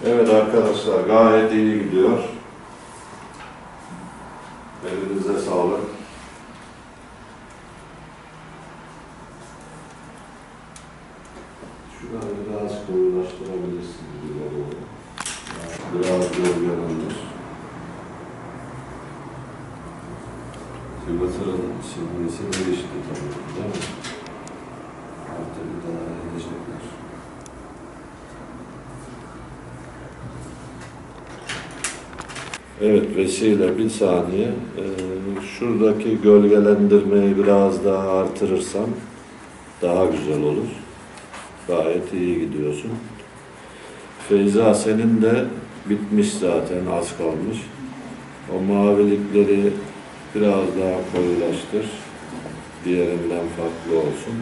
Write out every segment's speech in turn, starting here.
Evet arkadaşlar, gayet iyi gidiyor. Elinize sağlık. Şurayı biraz koyulaştırabilirsiniz. Biraz gölgelendir. Silvatırın silmesi değişti tabii, değil mi? Artık daha edecekler. Evet, vesile bir saniye. Şuradaki gölgelendirmeyi biraz daha artırırsam daha güzel olur. Gayet iyi gidiyorsun. Feyza, senin de bitmiş zaten, az kalmış. O mavilikleri biraz daha koyulaştır. Diğerinden farklı olsun.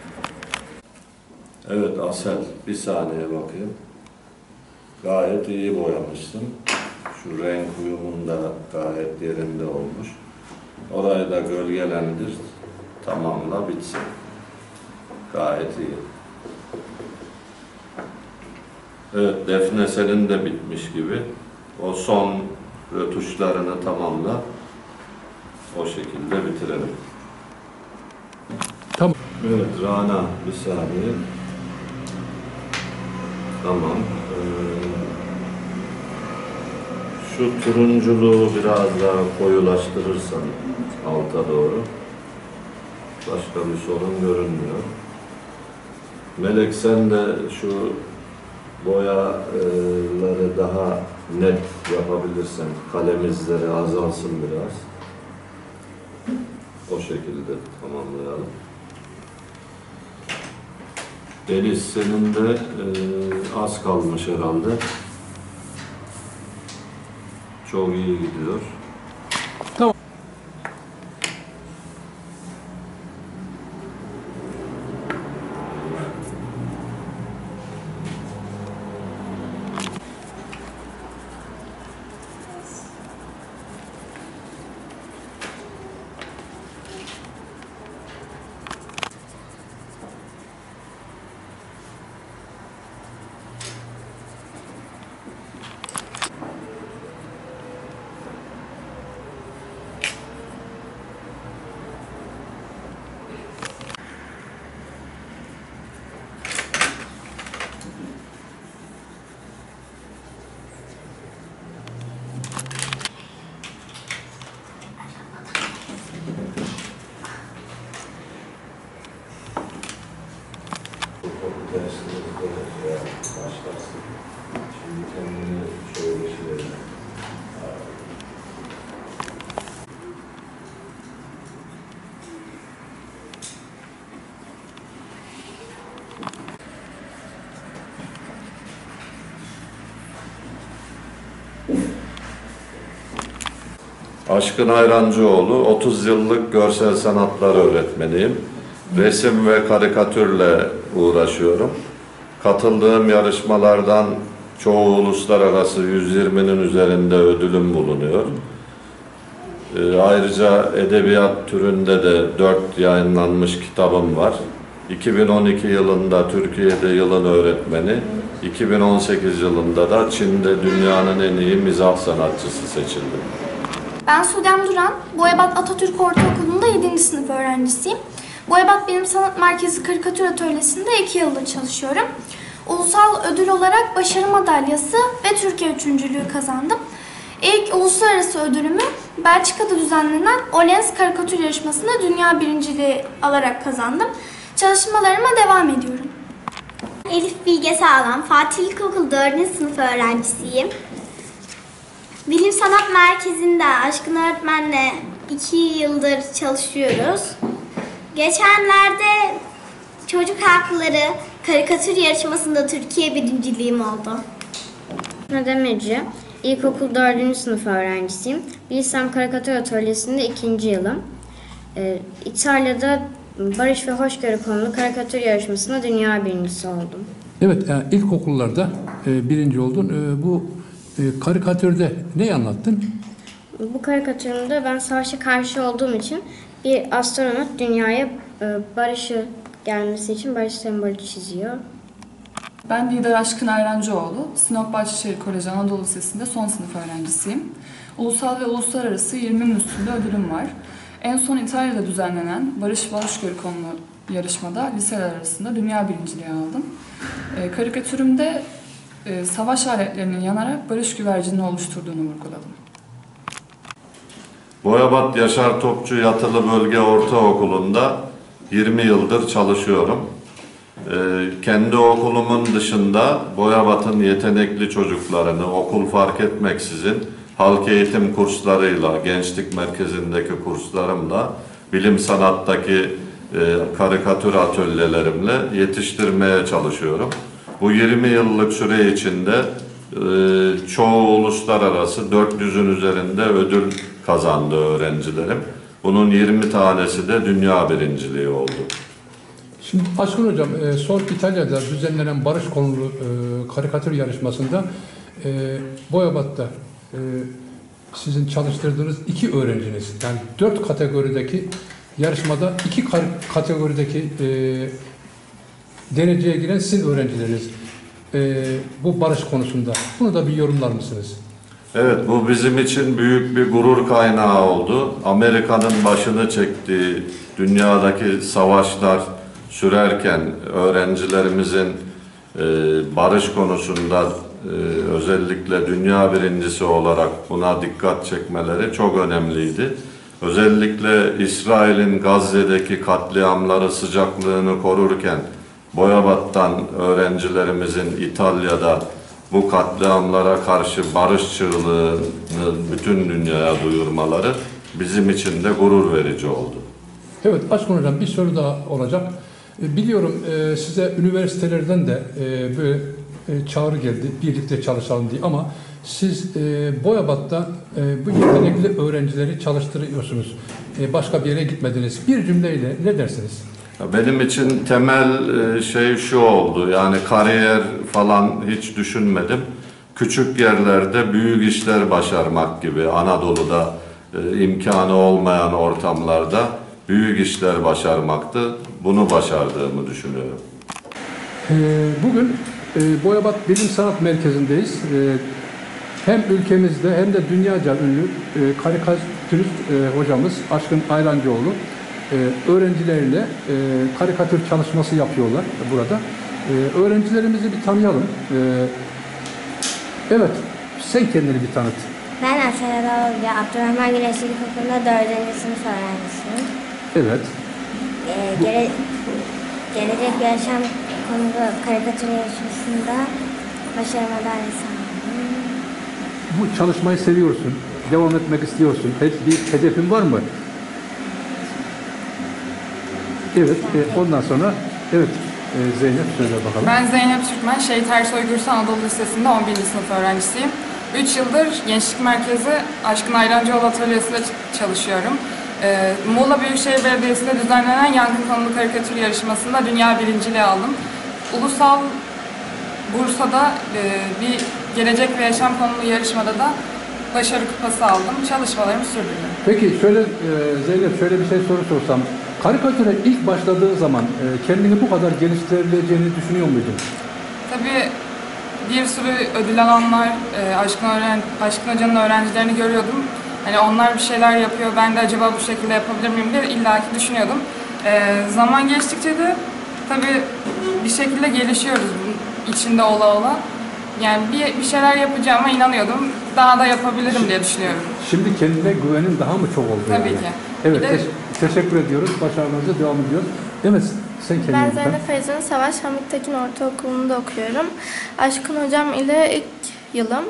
Evet Asel, bir saniye bakayım. Gayet iyi boyamışsın. Şu renk uyumun da gayet yerinde olmuş. Orayı da gölgelendir. Tamamla, bitsin. Gayet iyi. Evet, Defne senin de bitmiş gibi. O son rötuşlarını tamamla. O şekilde bitirelim. Tamam. Evet Rana, bir saniye. Tamam. Şu turunculuğu biraz daha koyulaştırırsan alta doğru. Başka bir sorun görünmüyor. Melek, sen de şu boyaları daha net yapabilirsen, kalem izleri azalsın biraz. O şekilde tamamlayalım. Deniz, senin de az kalmış herhalde. Çok iyi gidiyor. Tamam. Başlarsın. Şimdi kendini şöyle şeylerle. Aşkın Ayrancıoğlu, 30 yıllık görsel sanatlar öğretmeniyim. Resim ve karikatürle uğraşıyorum. Katıldığım yarışmalardan çoğu uluslararası, 120'nin üzerinde ödülüm bulunuyor. Ayrıca edebiyat türünde de 4 yayınlanmış kitabım var. 2012 yılında Türkiye'de yılın öğretmeni, 2018 yılında da Çin'de dünyanın en iyi mizah sanatçısı seçildi. Ben Sudem Duran, Boyabat Atatürk Ortaokulu'nda 7. sınıf öğrencisiyim. Boyabat Bilim Sanat Merkezi Karikatür Atölyesi'nde 2 yıldır çalışıyorum. Ulusal ödül olarak Başarı Madalyası ve Türkiye üçüncülüğü kazandım. İlk uluslararası ödülümü Belçika'da düzenlenen Olens karikatür yarışmasında dünya birinciliği alarak kazandım. Çalışmalarıma devam ediyorum. Elif Bilge Sağlam, Fatih İlkokulu 4. sınıf öğrencisiyim. Bilim Sanat Merkezi'nde Aşkın Öğretmen'le 2 yıldır çalışıyoruz. Geçenlerde çocuk hakları karikatür yarışmasında Türkiye birinciliğim oldu. Demirci, İlkokul 4. sınıf öğrencisiyim. Bilsem Karikatür Atölyesi'nde 2. yılım. İtalya'da Barış ve Hoşgörü konulu karikatür yarışmasında dünya birincisi oldum. Evet, ilkokullarda birinci oldun. Bu karikatürde ne anlattın? Bu karikatürümde ben savaşa karşı olduğum için bir astronot dünyaya barışı gelmesi için barış sembolü çiziyor. Ben Didar Aşkın Ayrancıoğlu, Sinop Bahçeşehir Koleji Anadolu Lisesi'nde son sınıf öğrencisiyim. Ulusal ve uluslararası 20'nin üstünde ödülüm var. En son İtalya'da düzenlenen Barış ve Hoşgörü konulu yarışmada liseler arasında dünya birinciliği aldım. Karikatürümde savaş aletlerinin yanarak barış güvercinini oluşturduğunu vurguladım. Boyabat Yaşar Topçu Yatılı Bölge Ortaokulu'nda 20 yıldır çalışıyorum. Kendi okulumun dışında Boyabat'ın yetenekli çocuklarını okul fark etmeksizin halk eğitim kurslarıyla, gençlik merkezindeki kurslarımla, bilim sanattaki karikatür atölyelerimle yetiştirmeye çalışıyorum. Bu 20 yıllık süre içinde çoğu uluslararası 400'ün üzerinde ödül kazandı öğrencilerim. Bunun 20 tanesi de dünya birinciliği oldu. Şimdi Aşkın Hocam, son İtalya'da düzenlenen barış konulu karikatür yarışmasında Boyabat'ta sizin çalıştırdığınız 2 öğrenciniz, yani 4 kategorideki yarışmada 2 kategorideki dereceye giren sizin öğrencileriniz bu barış konusunda. Bunu da bir yorumlar mısınız? Evet, bu bizim için büyük bir gurur kaynağı oldu. Amerika'nın başını çektiği dünyadaki savaşlar sürerken öğrencilerimizin barış konusunda özellikle dünya birincisi olarak buna dikkat çekmeleri çok önemliydi. Özellikle İsrail'in Gazze'deki katliamları sıcaklığını korurken Boyabat'tan öğrencilerimizin İtalya'da bu katliamlara karşı barış çığlığını bütün dünyaya duyurmaları bizim için de gurur verici oldu. Evet Aşkın Hocam, bir soru daha olacak. Biliyorum size üniversitelerden de böyle çağrı geldi, birlikte çalışalım diye, ama siz Boyabat'ta bu yetenekli öğrencileri çalıştırıyorsunuz. Başka bir yere gitmediniz. Bir cümleyle ne dersiniz? Benim için temel şey şu oldu, yani kariyer falan hiç düşünmedim. Küçük yerlerde büyük işler başarmak gibi, Anadolu'da imkanı olmayan ortamlarda büyük işler başarmaktı. Bunu başardığımı düşünüyorum. Bugün Boyabat Bilim Sanat Merkezi'ndeyiz. Hem ülkemizde hem de dünyaca ünlü karikatürist hocamız Aşkın Ayrancıoğlu öğrencileriyle karikatür çalışması yapıyorlar burada. Öğrencilerimizi bir tanıyalım. Evet, sen kendini bir tanıt. Ben Aşağıda Abdurrahman Güneş İlkokulu'nda 4. sınıf öğrencisiyim. Evet. Gelecek bir yaşam konulu karikatür yarışmasında başarı madalyası aldım. Bu çalışmayı seviyorsun, devam etmek istiyorsun. Bir hedefin var mı? Evet, ondan sonra evet Zeynep söyle bakalım. Ben Zeynep Türkmen, Şehit Ersoy Gürsel Anadolu Lisesi'nde 11. sınıf öğrencisiyim. 3 yıldır Gençlik Merkezi Aşkın Ayrancıoğlu Atölyesi'nde çalışıyorum. Muğla Büyükşehir Belediyesi'nde düzenlenen yankı konulu karikatür yarışmasında dünya birinciliği aldım. Ulusal Bursa'da bir gelecek ve yaşam konulu yarışmada da başarı kupası aldım. Çalışmalarımı sürdürüyorum. Peki şöyle Zeynep, şöyle bir şey sorsam. Karikatüre ilk başladığın zaman kendini bu kadar geliştirebileceğini düşünüyor muydun? Tabii bir sürü ödül alanlar, Aşkın Hoca'nın öğrencilerini görüyordum. Hani onlar bir şeyler yapıyor, ben de acaba bu şekilde yapabilir miyim diye illaki düşünüyordum. Zaman geçtikçe de tabii bir şekilde gelişiyoruz içinde ola ola. Yani bir şeyler yapacağıma inanıyordum. Daha da yapabilirim diye düşünüyorum. Şimdi kendine güvenin daha mı çok oldu? Tabii yani? ki. Evet, teşekkür ediyoruz. Başarılarınıza devam ediyoruz. Evet, sen kendini Ben lütfen. Zeynep Feyzun Savaş Hamit Tekin Ortaokulu'nda okuyorum. Aşkın Hocam ile ilk yılım.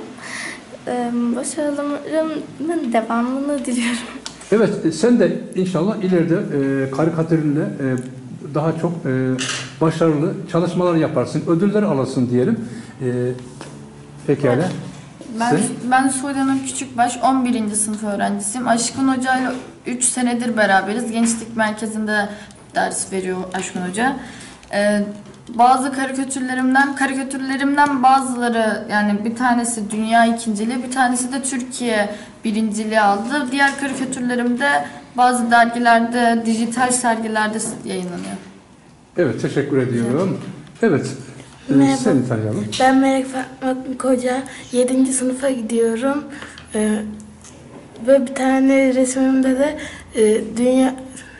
Başarılarımın devamını diliyorum. Evet, sen de inşallah ileride karikatürünle daha çok başarılı çalışmalar yaparsın, ödüller alırsın diyelim. Pekala. Ben Sudan'ın Küçükbaş 11. sınıf öğrencisiyim. Aşkın Hoca ile 3 senedir beraberiz. Gençlik Merkezi'nde ders veriyor Aşkın Hoca. Bazı karikatürlerimden bazıları, yani bir tanesi dünya ikinciliği, bir tanesi de Türkiye birinciliği aldı. Diğer karikatürlerim de bazı dergilerde, dijital sergilerde yayınlanıyor. Evet, teşekkür ediyorum. Evet, Merhaba. Seni tanıyalım. Ben Melek Fatma Koca, 7. sınıfa gidiyorum. Ve bir tane resimimde de dünya...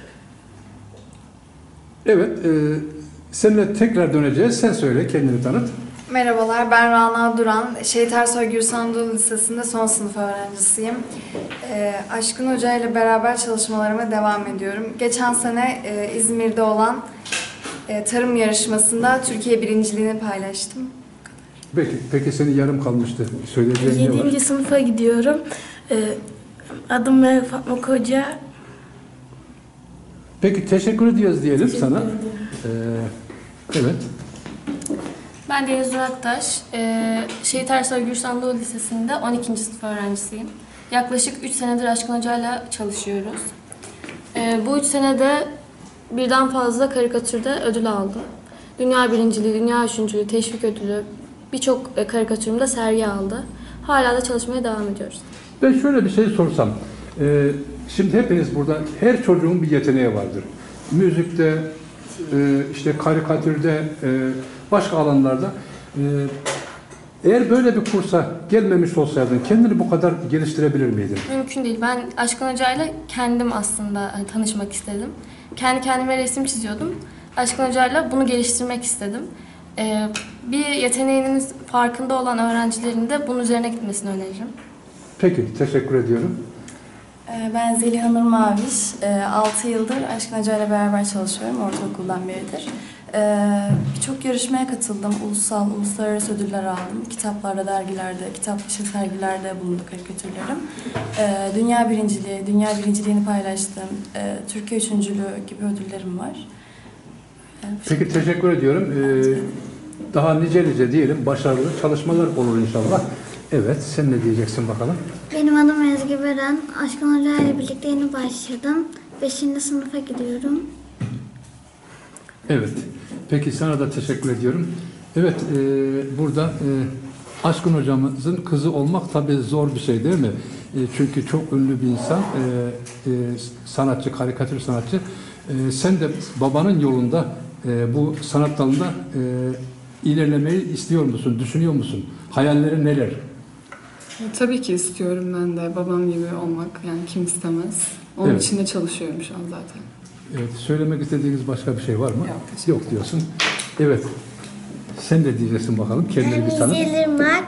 Evet, seninle tekrar döneceğiz. Sen söyle, kendini tanıt. Merhabalar, ben Rana Duran. Şehit Ersoy Gürsel Anadolu Lisesi'nde son sınıf öğrencisiyim. Aşkın Hoca ile beraber çalışmalarıma devam ediyorum. Geçen sene İzmir'de olan tarım yarışmasında Türkiye birinciliğini paylaştım. Peki senin yarım kalmıştı. Söyleyeceğin ne var? 7. sınıfa gidiyorum. Adım Melek Fatma Koca. Peki teşekkür ediyoruz diyelim sana. Evet. Ben Deniz Duraktaş. Şehit Ersoy Gürsel Anadolu Lisesi'nde 12. sınıf öğrencisiyim. Yaklaşık 3 senedir Aşkın Hoca'yla çalışıyoruz. Bu 3 senede birden fazla karikatürde ödül aldım. Dünya birinciliği, dünya üçüncülüğü, teşvik ödülü, birçok karikatürümde sergi aldı. Hala da çalışmaya devam ediyoruz. Ben şöyle bir şey sorsam. Şimdi hepiniz burada, her çocuğun bir yeteneği vardır. Müzikte, işte karikatürde, başka alanlarda. Eğer böyle bir kursa gelmemiş olsaydın kendini bu kadar geliştirebilir miydin? Mümkün değil. Ben Aşkın Hoca'yla kendim aslında tanışmak istedim. Kendi kendime resim çiziyordum. Aşkın Hoca'yla bunu geliştirmek istedim. Bir yeteneğinin farkında olan öğrencilerin de bunun üzerine gitmesini öneririm. Peki, teşekkür ediyorum. Ben Zeliha Nur Maviş. 6 yıldır Aşkın Hoca ile beraber çalışıyorum. Ortaokuldan beridir. Birçok yarışmaya katıldım. Ulusal, uluslararası ödüller aldım. Kitaplarda, dergilerde, kitap dışı sergilerde bulundu karikatürlerim. Dünya birinciliği, dünya birinciliğini paylaştım. Türkiye üçüncülüğü gibi ödüllerim var. Peki, teşekkür ediyorum. Daha nice diyelim, başarılı çalışmalar olur inşallah. Evet, sen ne diyeceksin bakalım? Benim adım Ezgi Beren. Aşkın Hoca ile birlikte yeni başladım. 5. sınıfa gidiyorum. Evet, peki sana da teşekkür ediyorum. Evet, burada Aşkın Hocamızın kızı olmak tabii zor bir şey değil mi? Çünkü çok ünlü bir insan, sanatçı, karikatür sanatçı. Sen de babanın yolunda bu sanat dalında ilerlemeyi istiyor musun, düşünüyor musun? Hayallerin neler? Tabii ki istiyorum ben de babam gibi olmak. Yani kim istemez. Onun Evet. için de çalışıyorum şu an zaten. Evet, söylemek istediğiniz başka bir şey var mı? Yok, teşekkür Yok diyorsun. Evet, sen de diyeceksin bakalım, kendini bir tanıt. Irmak.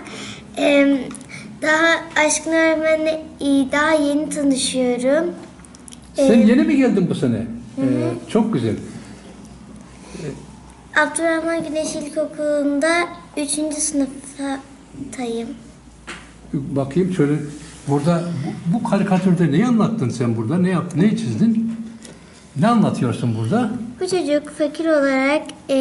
Daha Aşkın öğretmenle daha yeni tanışıyorum. Sen yeni mi geldin bu sene? Çok güzel. Abdurrahman Güneş İlkokulu'nda 3. sınıftayım. Bakayım şöyle, burada bu karikatürde neyi anlattın sen burada? Ne yaptın, ne çizdin? Ne anlatıyorsun burada? Bu çocuk fakir olarak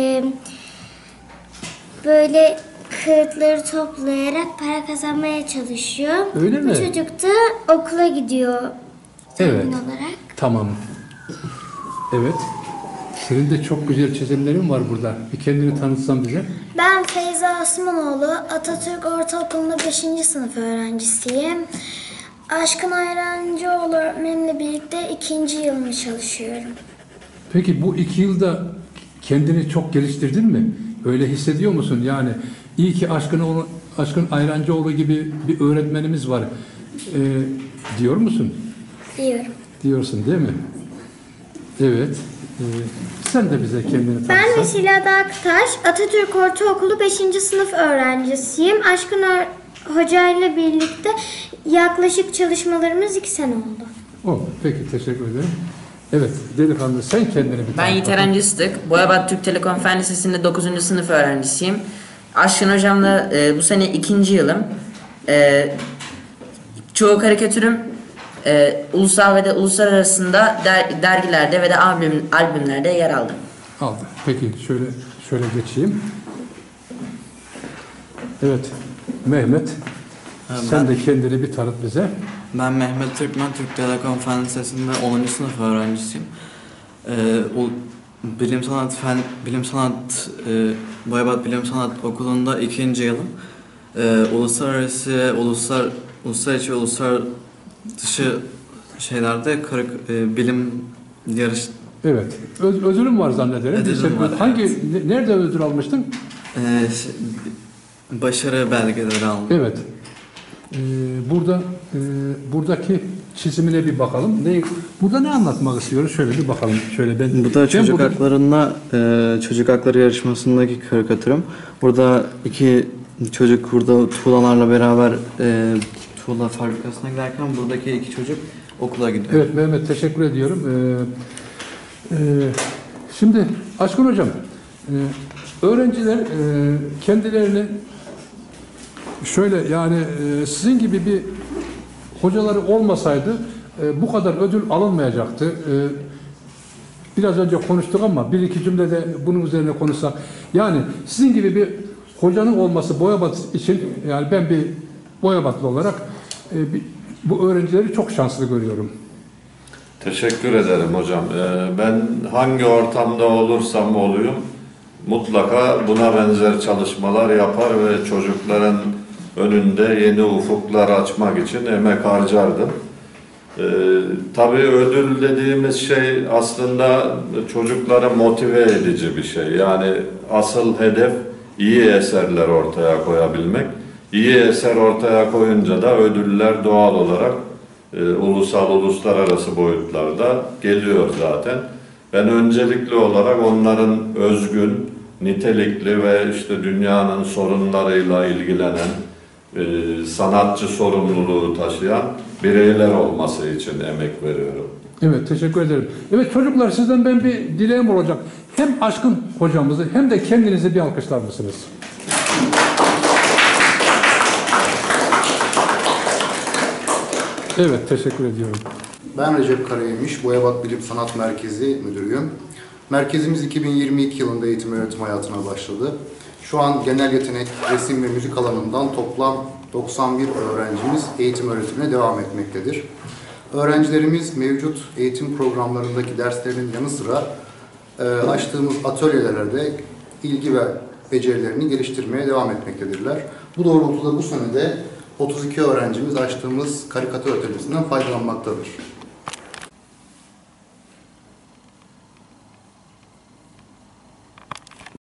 böyle kağıtları toplayarak para kazanmaya çalışıyor. Öyle mi? Bu çocuk da okula gidiyor Evet. tahmin olarak. Tamam. Evet. Senin de çok güzel çizimlerin var burada. Bir kendini tanıtsan bize. Ben Feyza Osmanoğlu, Atatürk Ortaokulu'nda 5. sınıf öğrencisiyim. Aşkın Ayrancıoğlu öğretmenimle birlikte 2. yılımı çalışıyorum. Peki bu 2 yılda kendini çok geliştirdin mi? Öyle hissediyor musun? Yani iyi ki Aşkın Ayrancıoğlu gibi bir öğretmenimiz var diyor musun? Diyorum. Diyorsun değil mi? Evet. Sen de bize kendini tanıtsan. Ben Vesile Aktaş, Atatürk Ortaokulu 5. sınıf öğrencisiyim. Aşkın Hoca ile birlikte yaklaşık çalışmalarımız 2 sene oldu. Oh, peki teşekkür ederim. Evet, delikanlı sen kendini bir tanıt. Ben Yiğit Eren Cıstık. Boyabat Türk Telekom Fen Lisesi'nde 9. sınıf öğrencisiyim. Aşkın Hocam'la bu sene 2. yılım. Çoğu karikatürüm ulusal ve de uluslararası dergilerde ve de albümlerde yer aldı. Aldı. Peki şöyle geçeyim. Evet, Mehmet. Sen de kendini bir tanıt bize. Ben Mehmet Türkmen, Türk Telekom Fen Lisesi'nde 10. sınıf öğrencisiyim. Boyabat Bilim Sanat Okulu'nda 2. yılım. Uluslararası ve uluslar dışı şeylerde bilim yarış. Evet, ödülüm var zannederim. Ödülüm var, Nerede ödül almıştın? Başarı belgeleri aldım. Evet. Buradaki çizimine bir bakalım. Burada ne anlatmak istiyoruz? Şöyle bir bakalım. Şöyle Bu da çocuk haklarında çocuk hakları yarışmasındaki karikatürüm. Burada iki çocuk burada tuğlalarla beraber tuğla fabrikasına giderken buradaki iki çocuk okula gidiyor. Evet Mehmet, teşekkür ediyorum. Şimdi Aşkın Hocam, öğrenciler kendilerini şöyle yani sizin gibi bir hocaları olmasaydı bu kadar ödül alınmayacaktı. Biraz önce konuştuk ama bir iki cümlede bunun üzerine konuşsak. Yani sizin gibi bir hocanın olması Boyabat için, yani ben bir Boyabatlı olarak bu öğrencileri çok şanslı görüyorum. Teşekkür ederim hocam. Ben hangi ortamda olursam olayım mutlaka buna benzer çalışmalar yapar ve çocukların önünde yeni ufuklar açmak için emek harcardım. Tabii ödül dediğimiz şey aslında çocukları motive edici bir şey. Yani asıl hedef iyi eserler ortaya koyabilmek. İyi eser ortaya koyunca da ödüller doğal olarak ulusal, uluslararası boyutlarda geliyor zaten. Ben öncelikli olarak onların özgün, nitelikli ve işte dünyanın sorunlarıyla ilgilenen, sanatçı sorumluluğu taşıyan bireyler olması için emek veriyorum. Evet, teşekkür ederim. Evet çocuklar, sizden ben bir dileğim olacak. Hem Aşkın hocamızı hem de kendinizi bir alkışlar mısınız? Evet, teşekkür ediyorum. Ben Recep Karayemiş, Boyabat Bilim Sanat Merkezi Müdürüyüm. Merkezimiz 2022 yılında eğitim öğretim hayatına başladı. Şu an genel yetenek, resim ve müzik alanından toplam 91 öğrencimiz eğitim öğretimine devam etmektedir. Öğrencilerimiz mevcut eğitim programlarındaki derslerinin yanı sıra açtığımız atölyelerde ilgi ve becerilerini geliştirmeye devam etmektedirler. Bu doğrultuda bu sene de 32 öğrencimiz açtığımız karikatür atölyesinden faydalanmaktadır.